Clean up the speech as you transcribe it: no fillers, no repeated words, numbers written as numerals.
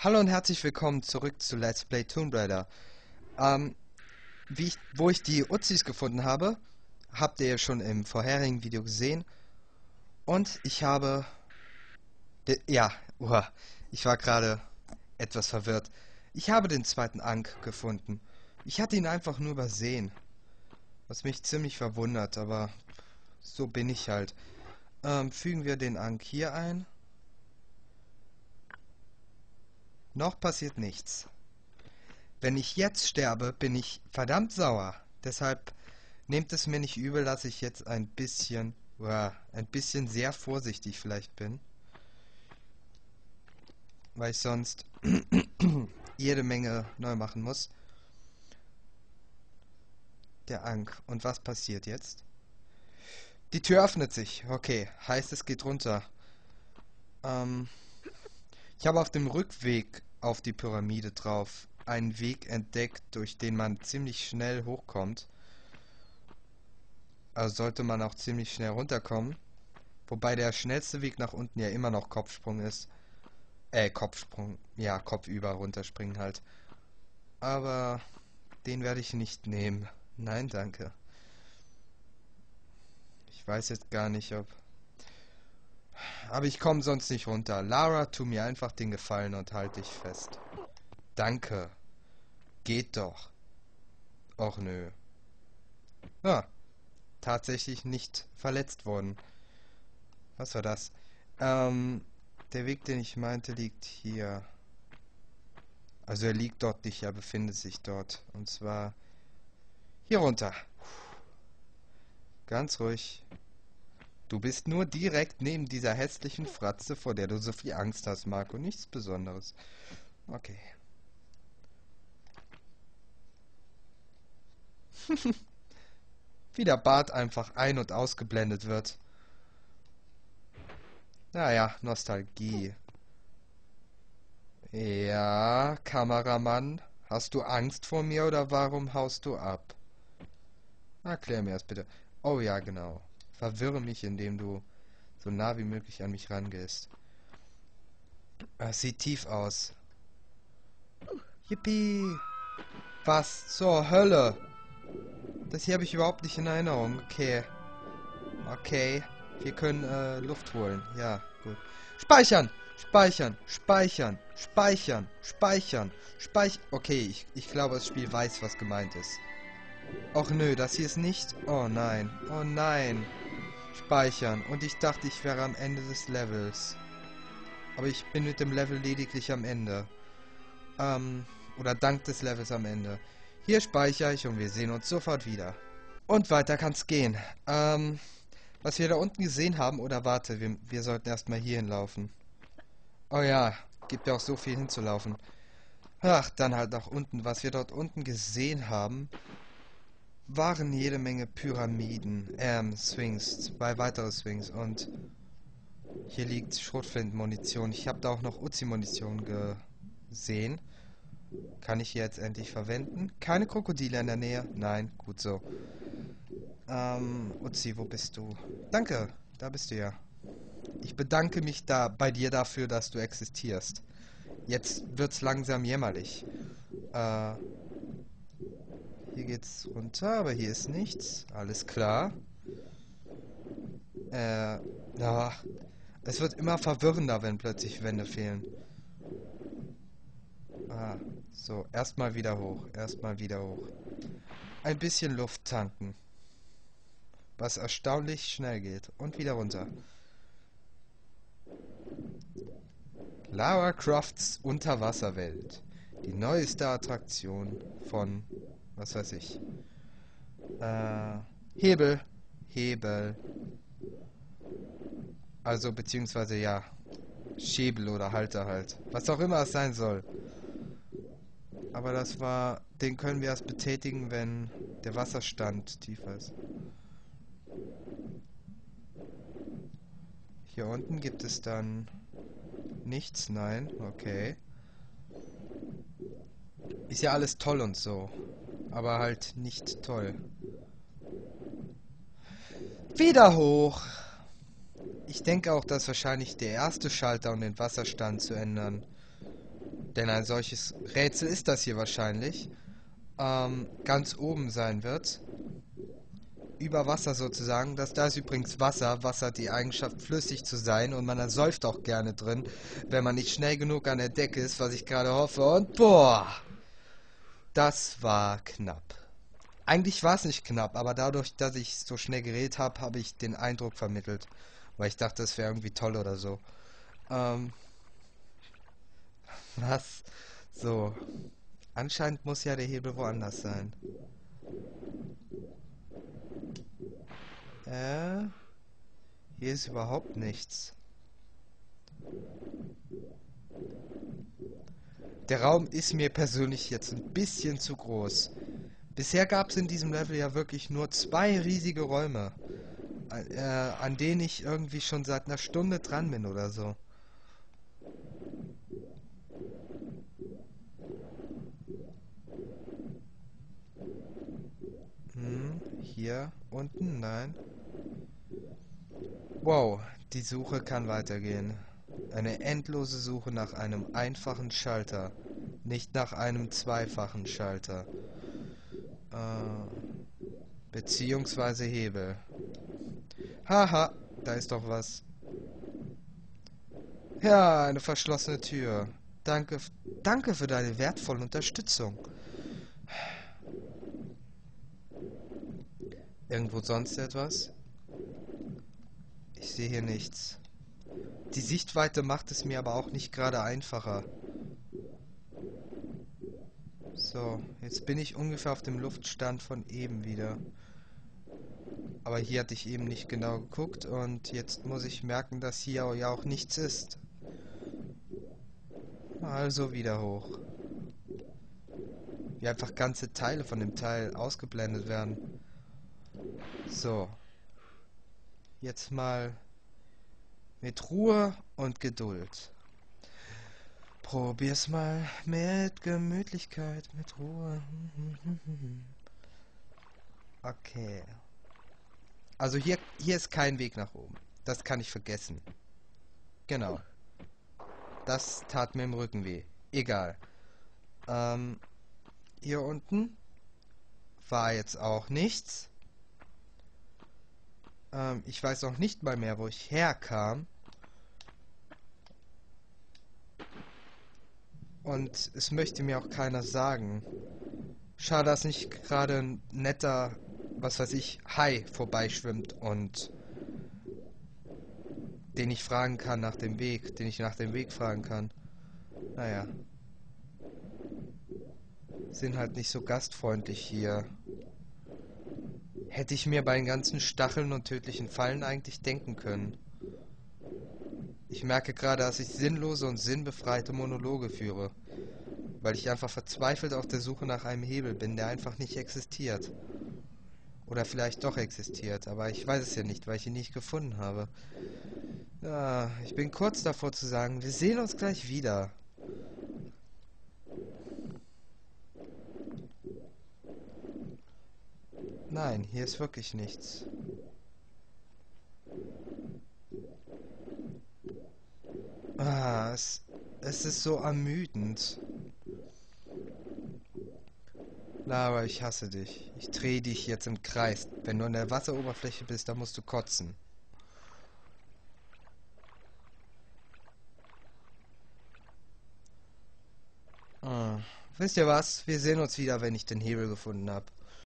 Hallo und herzlich willkommen zurück zu Let's Play Tomb Raider. Ähm, wo ich die Uzis gefunden habe, habt ihr ja schon im vorherigen Video gesehen. Und ich habe... ich war gerade etwas verwirrt. Ich habe den zweiten Ankh gefunden. Ich hatte ihn einfach nur übersehen. Was mich ziemlich verwundert, aber so bin ich halt. Fügen wir den Ankh hier ein. Noch passiert nichts. Wenn ich jetzt sterbe, bin ich verdammt sauer. Deshalb nehmt es mir nicht übel, dass ich jetzt ein bisschen sehr vorsichtig vielleicht bin. Weil ich sonst jede Menge neu machen muss. Der Ankh. Und was passiert jetzt? Die Tür öffnet sich. Okay, heißt es geht runter. Ich habe auf dem Rückweg auf die Pyramide drauf einen Weg entdeckt, durch den man ziemlich schnell hochkommt. Also sollte man auch ziemlich schnell runterkommen. Wobei der schnellste Weg nach unten ja immer noch Kopfsprung ist. Kopfsprung. Ja, kopfüber runterspringen halt. Aber den werde ich nicht nehmen. Nein, danke. Ich weiß jetzt gar nicht, ob... Aber ich komme sonst nicht runter. Lara, tu mir einfach den Gefallen und halt dich fest. Danke. Geht doch. Och nö. Ah, tatsächlich nicht verletzt worden. Was war das? Der Weg, den ich meinte, liegt hier. Also er liegt dort nicht, er befindet sich dort. Und zwar hier runter. Ganz ruhig. Du bist nur direkt neben dieser hässlichen Fratze, vor der du so viel Angst hast, Marco. Nichts Besonderes. Okay. Wie der Bart einfach ein- und ausgeblendet wird. Naja, Nostalgie. Ja, Kameramann. Hast du Angst vor mir oder warum haust du ab? Erklär mir das bitte. Oh ja, genau. Verwirre mich, indem du so nah wie möglich an mich rangehst. Es sieht tief aus. Yippie! Was zur Hölle? Das hier habe ich überhaupt nicht in Erinnerung. Okay. Okay. Wir können Luft holen. Ja, gut. Speichern! Speichern! Speichern! Speichern! Speichern! Okay, ich glaube, das Spiel weiß, was gemeint ist. Och nö, das hier ist nicht... Oh nein. Oh nein. Speichern. Und ich dachte, ich wäre am Ende des Levels. Aber ich bin mit dem Level lediglich am Ende. Oder dank des Levels am Ende. Hier speichere ich und wir sehen uns sofort wieder. Und weiter kann's gehen. Was wir da unten gesehen haben, oder warte, wir sollten erstmal hier hinlaufen. Oh ja, gibt ja auch so viel hinzulaufen. Ach, dann halt nach unten. Was wir dort unten gesehen haben, waren jede Menge Pyramiden, Swings, 2 weitere Swings und hier liegt Schrotflintenmunition. Ich habe da auch noch Uzi-Munition gesehen. Kann ich hier jetzt endlich verwenden? Keine Krokodile in der Nähe? Nein, gut so. Uzi, wo bist du? Danke, da bist du ja. Ich bedanke mich da bei dir dafür, dass du existierst. Jetzt wird's langsam jämmerlich. Hier geht's runter, aber hier ist nichts. Alles klar. Ja. Es wird immer verwirrender, wenn plötzlich Wände fehlen. Ah, so, erstmal wieder hoch. Erstmal wieder hoch. Ein bisschen Luft tanken. Was erstaunlich schnell geht. Und wieder runter. Lara Crofts Unterwasserwelt. Die neueste Attraktion von, was weiß ich. Hebel. Hebel. Also, beziehungsweise, ja. Schäbel oder Halter halt. Was auch immer es sein soll. Aber das war... Den können wir erst betätigen, wenn der Wasserstand tiefer ist. Hier unten gibt es dann... Nichts? Nein? Okay. Ist ja alles toll und so. Aber halt nicht toll. Wieder hoch! Ich denke auch, dass wahrscheinlich der erste Schalter, um den Wasserstand zu ändern, Denn ein solches Rätsel ist das hier wahrscheinlich. Ganz oben sein wird. Über Wasser sozusagen. Da ist übrigens Wasser. Wasser hat die Eigenschaft, flüssig zu sein. Und man ersäuft auch gerne drin, wenn man nicht schnell genug an der Decke ist, was ich gerade hoffe. Und boah! Das war knapp. Eigentlich war es nicht knapp, aber dadurch, dass ich so schnell geredet habe, habe ich den Eindruck vermittelt. Weil ich dachte, es wäre irgendwie toll oder so. Ähm, was? So. Anscheinend muss ja der Hebel woanders sein. Hier ist überhaupt nichts. Der Raum ist mir persönlich jetzt ein bisschen zu groß. Bisher gab es in diesem Level ja wirklich nur 2 riesige Räume, an denen ich irgendwie schon seit einer Stunde dran bin oder so. Hier unten? Nein. Wow, die Suche kann weitergehen. Eine endlose Suche nach einem einfachen Schalter, nicht nach einem zweifachen Schalter. Beziehungsweise Hebel. Haha, da ist doch was. Ja, eine verschlossene Tür. Danke, danke für deine wertvolle Unterstützung. Irgendwo sonst etwas? Ich sehe hier nichts. Die Sichtweite macht es mir aber auch nicht gerade einfacher. So, jetzt bin ich ungefähr auf dem Luftstand von eben wieder. Aber hier hatte ich eben nicht genau geguckt und jetzt muss ich merken, dass hier ja auch nichts ist. Also wieder hoch. Wie einfach ganze Teile von dem Teil ausgeblendet werden. So. Jetzt mal mit Ruhe und Geduld. Probier's mal mit Gemütlichkeit, mit Ruhe. Okay. Also hier ist kein Weg nach oben. Das kann ich vergessen. Genau. Das tat mir im Rücken weh. Egal. Hier unten war jetzt auch nichts. Ich weiß noch nicht mal mehr, wo ich herkam. Und es möchte mir auch keiner sagen. Schade, dass nicht gerade ein netter, was weiß ich, Hai vorbeischwimmt und den ich fragen kann nach dem Weg, den ich nach dem Weg fragen kann. Naja. Sind halt nicht so gastfreundlich hier. Hätte ich mir bei den ganzen Stacheln und tödlichen Fallen eigentlich denken können. Ich merke gerade, dass ich sinnlose und sinnbefreite Monologe führe, weil ich einfach verzweifelt auf der Suche nach einem Hebel bin, der einfach nicht existiert. Oder vielleicht doch existiert, aber ich weiß es ja nicht, weil ich ihn nicht gefunden habe. Ja, ich bin kurz davor zu sagen, wir sehen uns gleich wieder. Nein, hier ist wirklich nichts. Es ist so ermüdend. Lara, ich hasse dich. Ich drehe dich jetzt im Kreis. Wenn du an der Wasseroberfläche bist, dann musst du kotzen. Ah. Wisst ihr was? Wir sehen uns wieder, wenn ich den Hebel gefunden habe.